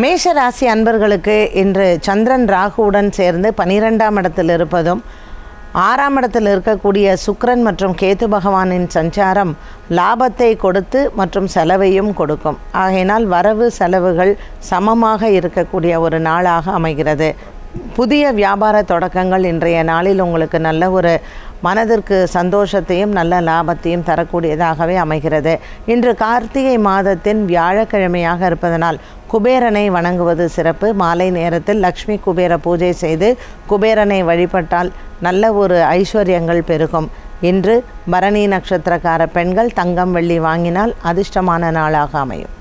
மேஷ ராசி அன்பர்களுக்கு இன்று சந்திரன் ராகுவுடன் சேர்ந்து 12ஆம் இடத்தில் இருப்பதும் 6ஆம் இடத்தில் இருக்கக்கூடிய சுக்கிரன் மற்றும் கேது பகவானின் சஞ்சாரம் லாபத்தை கொடுத்து மற்றும் செலவையும் கொடுக்கும். ஆகையினால் வரவு செலவுகள் சமமாக இருக்கக்கூடிய ஒரு நாளாக அமைகிறது. புதிய வியாபார தொடக்கங்கள் இன்றைய நாளில் உங்களுக்கு நல்ல ஒரு மனதிற்கு சந்தோஷத்தையும் நல்ல லாபத்தையும் தரக்கூடியதாகவே அமைகிறது. இன்று கார்த்திகை மாதத்தின் வியாழக்கிழமையாக இருப்பதனால் குபேரனை வணங்குவது சிறப்பு. மாலை நேரத்தில் லக்ஷ்மி குபேர பூஜை செய்து குபேரனை வழிபட்டால் நல்ல ஒரு ஐஸ்வர்யங்கள் பெருகும். இன்று பரணி நட்சத்திரக்கார பெண்கள் தங்கம் வெள்ளி வாங்கினால் அதிர்ஷ்டமான நாளாக அமையும்.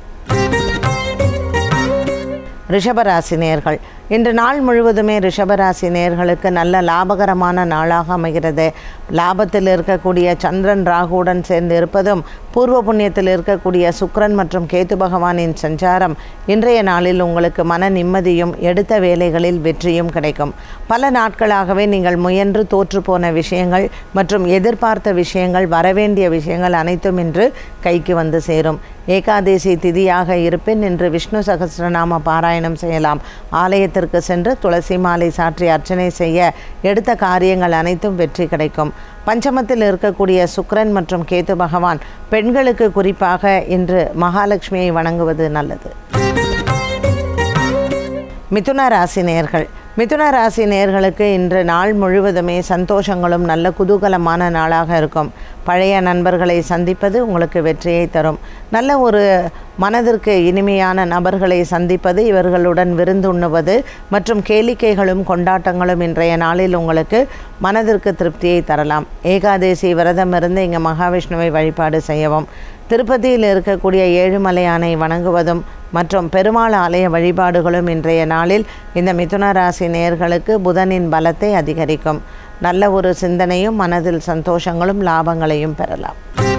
ரிஷபராசி நேயர்கள், இன்று நாள் முழுவதுமே ரிஷபராசி நேயர்களுக்கு நல்ல லாபகரமான நாளாக அமைகிறது. லாபத்தில் இருக்கக்கூடிய சந்திரன் ராகுவுடன் சேர்ந்து இருப்பதும் பூர்வ புண்ணியத்தில் இருக்கக்கூடிய சுக்கிரன் மற்றும் கேது பகவானின் சஞ்சாரம் இன்றைய நாளில் உங்களுக்கு மன நிம்மதியும் எடுத்த வேலைகளில் வெற்றியும் கிடைக்கும். பல நாட்களாகவே நீங்கள் முயன்று தோற்று போன விஷயங்கள் மற்றும் எதிர்பார்த்த விஷயங்கள் வரவேண்டிய விஷயங்கள் அனைத்தும் இன்று கைக்கு வந்து சேரும். ஏகாதேசி திதியாக இருப்பின் இன்று விஷ்ணு சகஸ்ரநாம பாராயணம் செய்யலாம். ஆலயத்திற்கு சென்று துளசி மாலை சாற்றி அர்ச்சனை செய்ய எடுத்த காரியங்கள் அனைத்தும் வெற்றி கிடைக்கும். பஞ்சமத்தில் இருக்கக்கூடிய சுக்கிரன் மற்றும் கேது பகவான் பெண்களுக்கு குறிப்பாக இன்று மகாலட்சுமியை வணங்குவது நல்லது. மிதுன ராசி நேயர்கள், மிதுன ராசி நேயர்களுக்கு இன்று நாள் முழுவதுமே சந்தோஷங்களும் நல்ல குதூகலமான நாளாக இருக்கும். பழைய நண்பர்களை சந்திப்பது உங்களுக்கு வெற்றியை தரும். நல்ல ஒரு மனதிற்கு இனிமையான நபர்களை சந்திப்பது, இவர்களுடன் விருந்துண்ணுவது மற்றும் கேளிக்கைகளும் கொண்டாட்டங்களும் இன்றைய நாளில் உங்களுக்கு மனதிற்கு திருப்தியை தரலாம். ஏகாதேசி விரதம் இருந்து இங்கே மகாவிஷ்ணுவை வழிபாடு செய்யவும். திருப்பதியில் இருக்கக்கூடிய ஏழுமலையானை வணங்குவதும் மற்றும் பெருமாள் ஆலய வழிபாடுகளும் இன்றைய நாளில் இந்த மிதுன ராசி நேயர்களுக்கு புதனின் பலத்தை அதிகரிக்கும். நல்ல ஒரு சிந்தனையும் மனதில் சந்தோஷங்களும் லாபங்களையும் பெறலாம்.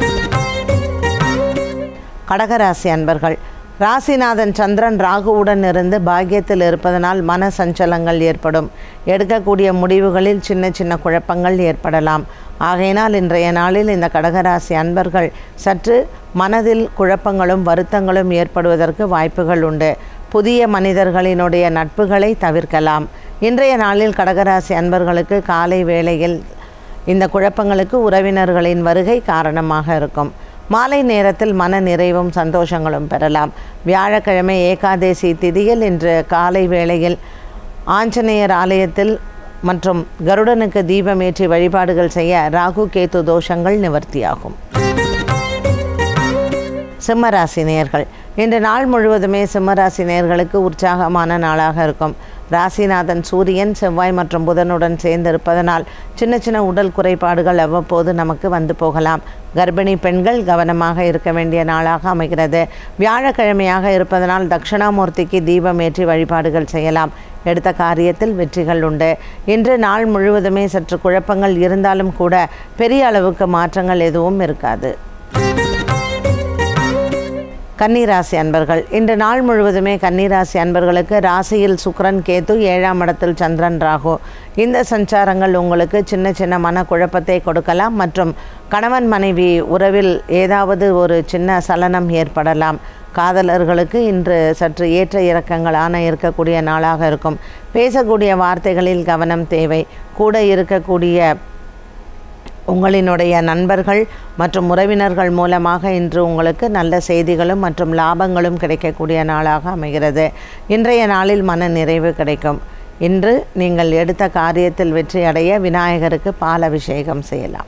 கடகராசி அன்பர்கள், ராசிநாதன் சந்திரன் ராகுவுடன் இருந்து பாக்கியத்தில் இருப்பதனால் மன சஞ்சலங்கள் ஏற்படும். எடுக்கக்கூடிய முடிவுகளில் சின்ன சின்ன குழப்பங்கள் ஏற்படலாம். ஆகையினால் இன்றைய நாளில் இந்த கடகராசி அன்பர்கள் சற்று மனதில் குழப்பங்களும் வருத்தங்களும் ஏற்படுவதற்கு வாய்ப்புகள் உண்டு. புதிய மனிதர்களினுடைய நட்புகளை தவிர்க்கலாம். இன்றைய நாளில் கடகராசி அன்பர்களுக்கு காலை வேளையில் இந்த குழப்பங்களுக்கு உறவினர்களின் வருகை காரணமாக இருக்கும். மாலை நேரத்தில் மன நிறைவும் சந்தோஷங்களும் பெறலாம். வியாழக்கிழமை ஏகாதேசி திதியில் இன்று காலை வேளையில் ஆஞ்சநேயர் ஆலயத்தில் மற்றும் கருடனுக்கு தீபமேற்றி வழிபாடுகள் செய்ய ராகு கேது தோஷங்கள் நிவர்த்தியாகும். சிம்மராசி நேயர்கள், இன்று நாள் முழுவதுமே சிம்மராசி நேயர்களுக்கு உற்சாகமான நாளாக இருக்கும். ராசிநாதன் சூரியன் செவ்வாய் மற்றும் புதனுடன் சேர்ந்திருப்பதனால் சின்ன சின்ன உடல் குறைபாடுகள் அவ்வப்போது நமக்கு வந்து போகலாம். கர்ப்பிணி பெண்கள் கவனமாக இருக்க வேண்டிய நாளாக அமைகிறது. வியாழக்கிழமையாக இருப்பதனால் தட்சிணாமூர்த்திக்கு தீபம் ஏற்றி வழிபாடுகள் செய்யலாம். எடுத்த காரியத்தில் வெற்றிகள் உண்டு. இன்று நாள் முழுவதுமே சற்று குழப்பங்கள் இருந்தாலும் கூட பெரிய அளவுக்கு மாற்றங்கள் எதுவும் இருக்காது. கன்னிராசி அன்பர்கள், இன்று நாள் முழுவதுமே கன்னிராசி அன்பர்களுக்கு ராசியில் சுக்கிரன் கேது 7ஆம் இடத்தில் சந்திரன் ராகு இந்த சஞ்சாரங்கள் உங்களுக்கு சின்ன சின்ன மன குழப்பத்தை கொடுக்கலாம் மற்றும் கணவன் மனைவி உறவில் ஏதாவது ஒரு சின்ன சலனம் ஏற்படலாம். காதலர்களுக்கு இன்று சற்று ஏற்ற இறக்கங்களான இருக்கக்கூடிய நாளாக இருக்கும். பேசக்கூடிய வார்த்தைகளில் கவனம் தேவை. கூட இருக்கக்கூடிய உங்களினுடைய நண்பர்கள் மற்றும் உறவினர்கள் மூலமாக இன்று உங்களுக்கு நல்ல செய்திகளும் மற்றும் லாபங்களும் கிடைக்கக்கூடிய நாளாக அமைகிறது. இன்றைய நாளில் மன நிறைவு கிடைக்கும். இன்று நீங்கள் எடுத்த காரியத்தில் வெற்றி அடைய விநாயகருக்கு பால் அபிஷேகம் செய்யலாம்.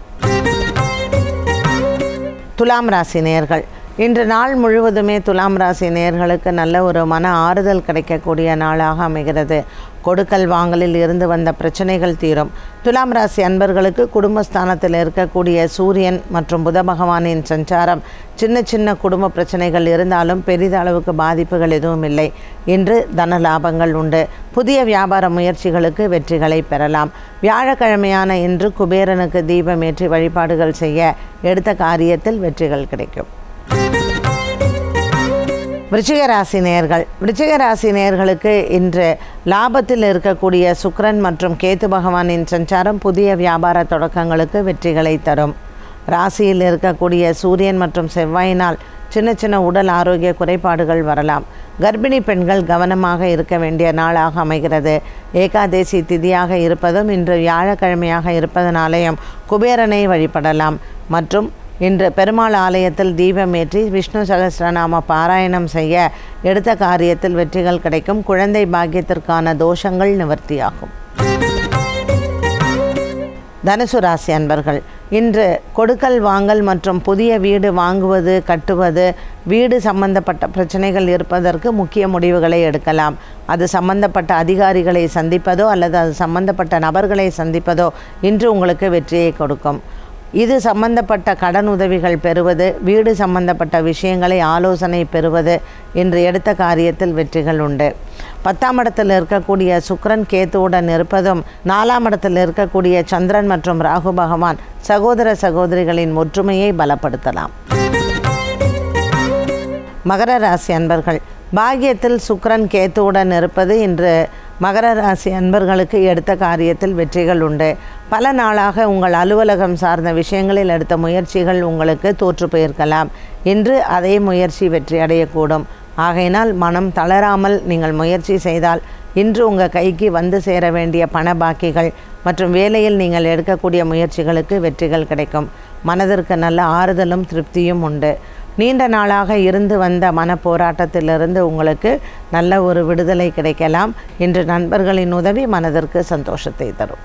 துலாம் ராசி நேயர்கள், இன்று நாள் முழுவதுமே துலாம் ராசி நேயர்களுக்கு நல்ல ஒரு மன ஆறுதல் கிடைக்கக்கூடிய நாளாக அமைகிறது. கொடுக்கல் வாங்கலில் இருந்து வந்த பிரச்சனைகள் தீரும். துலாம் ராசி அன்பர்களுக்கு குடும்பஸ்தானத்தில் இருக்கக்கூடிய சூரியன் மற்றும் புத பகவானின் சஞ்சாரம் சின்ன சின்ன குடும்ப பிரச்சனைகள் இருந்தாலும் பெரிதளவுக்கு பாதிப்புகள் எதுவும் இல்லை. இன்று தன லாபங்கள் உண்டு. புதிய வியாபார முயற்சிகளுக்கு வெற்றிகளை பெறலாம். வியாழக்கிழமையான இன்று குபேரனுக்கு தீபமேற்றி வழிபாடுகள் செய்ய எடுத்த காரியத்தில் வெற்றிகள் கிடைக்கும். விருச்சிக ராசி நேயர்கள், விருச்சிக ராசி நேயர்களுக்கு இன்று லாபத்தில் இருக்கக்கூடிய சுக்கிரன் மற்றும் கேது பகவானின் சஞ்சாரம் புதிய வியாபார தொடக்கங்களுக்கு வெற்றிகளை தரும். ராசியில் இருக்கக்கூடிய சூரியன் மற்றும் செவ்வாயினால் சின்ன சின்ன உடல் ஆரோக்கிய குறைபாடுகள் வரலாம். கர்ப்பிணி பெண்கள் கவனமாக இருக்க வேண்டிய நாளாக அமைகிறது. ஏகாதேசி திதியாக இருப்பதும் இன்று வியாழக்கிழமையாக இருப்பதனாலேயும் குபேரனை வழிபடலாம். மற்றும் இன்று பெருமாள் ஆலயத்தில் தீபமேற்றி விஷ்ணு சகஸ்ரநாம பாராயணம் செய்ய எடுத்த காரியத்தில் வெற்றிகள் கிடைக்கும். குழந்தை பாக்கியத்திற்கான தோஷங்கள் நிவர்த்தியாகும். தனுசு ராசி அன்பர்கள், இன்று கொடுக்கல் வாங்கல் மற்றும் புதிய வீடு வாங்குவது, கட்டுவது, வீடு சம்பந்தப்பட்ட பிரச்சனைகள் இருப்பதற்கு முக்கிய முடிவுகளை எடுக்கலாம். அது சம்பந்தப்பட்ட அதிகாரிகளை சந்திப்பதோ அல்லது அது சம்பந்தப்பட்ட நபர்களை சந்திப்பதோ இன்று உங்களுக்கு வெற்றியை கொடுக்கும். இது சம்பந்தப்பட்ட கடன் உதவிகள் பெறுவது, வீடு சம்பந்தப்பட்ட விஷயங்களை ஆலோசனை பெறுவது என்று எடுத்த காரியத்தில் வெற்றிகள் உண்டு. 10ஆம் இடத்தில் இருக்கக்கூடிய சுக்கிரன் கேத்துவுடன் இருப்பதும் 4ஆம் இடத்தில் இருக்கக்கூடிய சந்திரன் மற்றும் ராகு பகவான் சகோதர சகோதரிகளின் ஒற்றுமையை பலப்படுத்தலாம். மகர ராசி அன்பர்கள், பாக்கியத்தில் சுக்கிரன் கேத்துவுடன் இருப்பது இன்று மகர ராசி அன்பர்களுக்கு எடுத்த காரியத்தில் வெற்றிகள் உண்டு. பல நாளாக உங்கள் அலுவலகம் சார்ந்த விஷயங்களில் எடுத்த முயற்சிகள் உங்களுக்கு தோற்று போயிருக்கலாம். இன்று அதே முயற்சி வெற்றி அடையக்கூடும். ஆகையினால் மனம் தளராமல் நீங்கள் முயற்சி செய்தால் இன்று உங்கள் கைக்கு வந்து சேர வேண்டிய பண பாக்கிகள் மற்றும் வேலையில் நீங்கள் எடுக்கக்கூடிய முயற்சிகளுக்கு வெற்றிகள் கிடைக்கும். மனதிற்கு நல்ல ஆறுதலும் திருப்தியும் உண்டு. நீண்ட நாளாக இருந்து வந்த மன போராட்டத்திலிருந்து உங்களுக்கு நல்ல ஒரு விடுதலை கிடைக்கலாம். இன்று நண்பர்களின் உதவி மனதிற்கு சந்தோஷத்தை தரும்.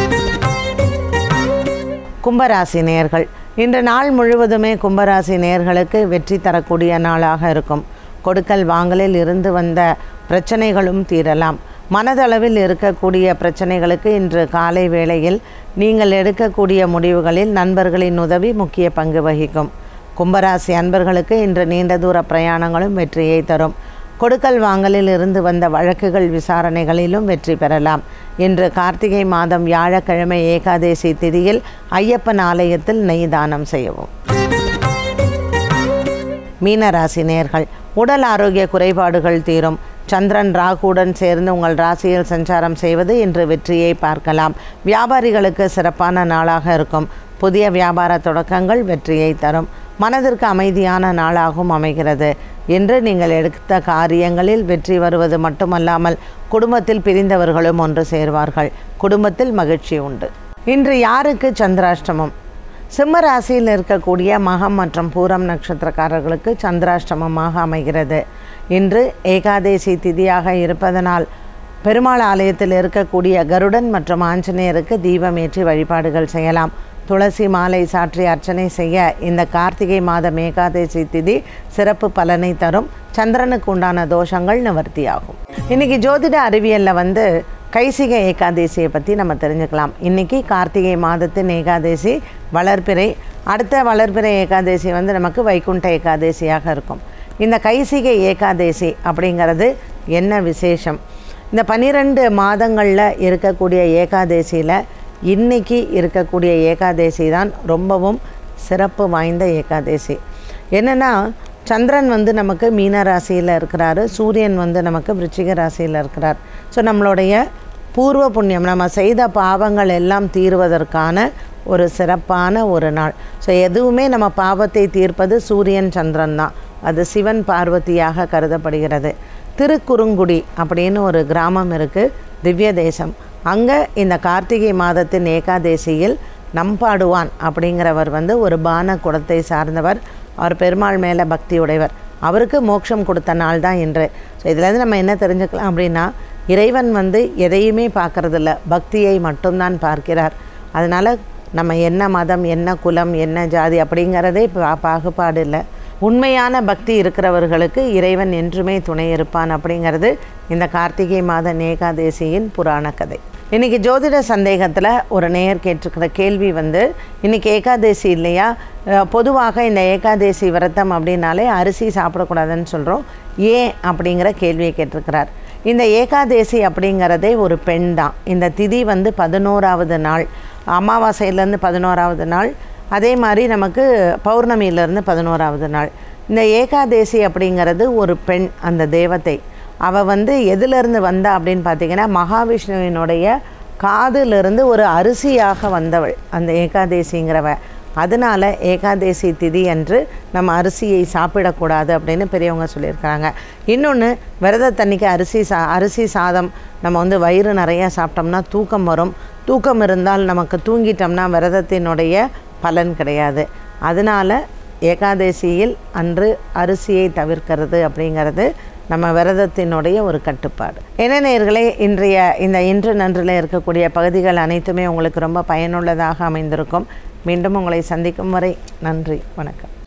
கும்பராசி நேயர்கள், இன்று நாள் முழுவதுமே கும்பராசி நேயர்களுக்கு வெற்றி தரக்கூடிய நாளாக இருக்கும். கொடுக்கல் வாங்கலில் இருந்து வந்த பிரச்சனைகளும் தீரலாம். மனதளவில் இருக்கக்கூடிய பிரச்சனைகளுக்கு இன்று காலை வேளையில் நீங்கள் எடுக்கக்கூடிய முடிவுகளில் நண்பர்களின் உதவி முக்கிய பங்கு வகிக்கும். கும்பராசி அன்பர்களுக்கு இன்று நீண்ட தூர பிரயாணங்களும் வெற்றியை தரும். கொடுக்கல் வாங்கலில் இருந்து வந்த வழக்குகள் விசாரணைகளிலும் வெற்றி பெறலாம். இன்று கார்த்திகை மாதம் வியாழக்கிழமை ஏகாதேசி திதியில் ஐயப்பன் ஆலயத்தில் நெய் தானம் செய்யவும். மீனராசி நேயர்கள், உடல் ஆரோக்கிய குறைபாடுகள் தீரும். சந்திரன் ராகுடன் சேர்ந்து உங்கள் ராசியில் சஞ்சாரம் செய்வது இன்று வெற்றியை பார்க்கலாம். வியாபாரிகளுக்கு சிறப்பான நாளாக இருக்கும். புதிய வியாபார தொடக்கங்கள் வெற்றியை தரும். மனதிற்கு அமைதியான நாளாகவும் அமைகிறது. இன்று நீங்கள் எடுத்த காரியங்களில் வெற்றி வருவது மட்டுமல்லாமல் குடும்பத்தில் பிரிந்தவர்களும் ஒன்று சேர்வார்கள். குடும்பத்தில் மகிழ்ச்சி உண்டு. இன்று யாருக்கு சந்திராஷ்டமம்? சிம்ம ராசியில் இருக்கக்கூடிய மகம் மற்றும் பூரம் நட்சத்திரக்காரர்களுக்கு சந்திராஷ்டமமாக அமைகிறது. இன்று ஏகாதேசி திதியாக இருப்பதனால் பெருமாள் ஆலயத்தில் இருக்கக்கூடிய கருடன் மற்றும் ஆஞ்சநேயருக்கு தீபமேற்றி வழிபாடுகள் செய்யலாம். துளசி மாலை சாற்றி அர்ச்சனை செய்ய இந்த கார்த்திகை மாதம் ஏகாதேசி திதி சிறப்பு பலனை தரும். சந்திரனுக்கு உண்டான தோஷங்கள் நிவர்த்தியாகும். இன்றைக்கி ஜோதிட அறிவியலில் கைசிக ஏகாதேசியை பற்றி நம்ம தெரிஞ்சுக்கலாம். இன்றைக்கி கார்த்திகை மாதத்தின் ஏகாதேசி வளர்பிறை. அடுத்த வளர்பிறை ஏகாதேசி நமக்கு வைகுண்ட ஏகாதேசியாக இருக்கும். இந்த கைசிக ஏகாதேசி அப்படிங்கிறது என்ன விசேஷம்? இந்த 12 மாதங்களில் இருக்கக்கூடிய ஏகாதேசியில் இன்றைக்கி இருக்கக்கூடிய ஏகாதேசி தான் ரொம்பவும் சிறப்பு வாய்ந்த ஏகாதேசி. என்னென்னா, சந்திரன் நமக்கு மீன ராசியில் இருக்கிறாரு, சூரியன் நமக்கு விருச்சிக ராசியில் இருக்கிறார். ஸோ நம்மளுடைய பூர்வ புண்ணியம், நம்ம செய்த பாவங்கள் எல்லாம் தீர்வதற்கான ஒரு சிறப்பான ஒரு நாள். ஸோ எதுவுமே நம்ம பாவத்தை தீர்ப்பது சூரியன் சந்திரன் தான். அது சிவன் பார்வதியாக கருதப்படுகிறது. திருக்குறுங்குடி அப்படின்னு ஒரு கிராமம் இருக்குது, திவ்ய தேசம். அங்கே இந்த கார்த்திகை மாதத்தின் ஏகாதேசியில் நம்பாடுவான் அப்படிங்கிறவர் ஒரு பான குடத்தை சார்ந்தவர். அவர் பெருமாள் மேலே பக்தி உடையவர். அவருக்கு மோட்சம் கொடுத்த நாள் தான் இன்று. ஸோ இதுலேருந்து நம்ம என்ன தெரிஞ்சுக்கலாம் அப்படின்னா, இறைவன் எதையுமே பார்க்குறதில்ல, பக்தியை மட்டும்தான் பார்க்கிறார். அதனால் நம்ம என்ன மதம், என்ன குலம், என்ன ஜாதி அப்படிங்கிறதே பாகுபாடு இல்லை. உண்மையான பக்தி இருக்கிறவர்களுக்கு இறைவன் என்றுமே துணை இருப்பான் அப்படிங்கிறது இந்த கார்த்திகை மாத ஏகாதேசியின் புராண கதை. இன்றைக்கி ஜோதிட சந்தேகத்தில் ஒரு நேயர் கேட்டிருக்கிற கேள்வி இன்றைக்கி ஏகாதேசி இல்லையா, பொதுவாக இந்த ஏகாதேசி விரதம் அப்படின்னாலே அரிசி சாப்பிடக்கூடாதுன்னு சொல்கிறோம், ஏன் அப்படிங்கிற கேள்வியை கேட்டிருக்கிறார். இந்த ஏகாதேசி அப்படிங்கிறதே ஒரு பெண் தான். இந்த திதி 11வது நாள், அமாவாசையிலேருந்து 11வது நாள், அதே மாதிரி நமக்கு பௌர்ணமியிலேருந்து 11வது நாள். இந்த ஏகாதேசி அப்படிங்கிறது ஒரு பெண், அந்த தேவதை. அவள் எதிலிருந்து வந்தா அப்படின்னு பார்த்திங்கன்னா, மகாவிஷ்ணுவினுடைய காதிலிருந்து ஒரு அரிசியாக வந்தவள் அந்த ஏகாதேசிங்கிறவ. அதனால் ஏகாதேசி திதி அன்று நம்ம அரிசியை சாப்பிடக்கூடாது அப்படின்னு பெரியவங்க சொல்லியிருக்கிறாங்க. இன்னொன்று, விரதத்தன்னைக்கு அரிசி சாதம் நம்ம வயிறு நிறையா சாப்பிட்டோம்னா தூக்கம் வரும். தூக்கம் இருந்தால் நமக்கு தூங்கிட்டோம்னா விரதத்தினுடைய பலன் கிடையாது. அதனால் ஏகாதேசியில் அன்று அரிசியை தவிர்க்கிறது அப்படிங்கிறது நம்ம விரதத்தினுடைய ஒரு கட்டுப்பாடு. என்ன நேயர்களே, இந்த இன்று நன்றில் இருக்கக்கூடிய பகுதிகள் அனைத்துமே உங்களுக்கு ரொம்ப பயனுள்ளதாக அமைந்திருக்கும். மீண்டும் உங்களை சந்திக்கும் வரை நன்றி, வணக்கம்.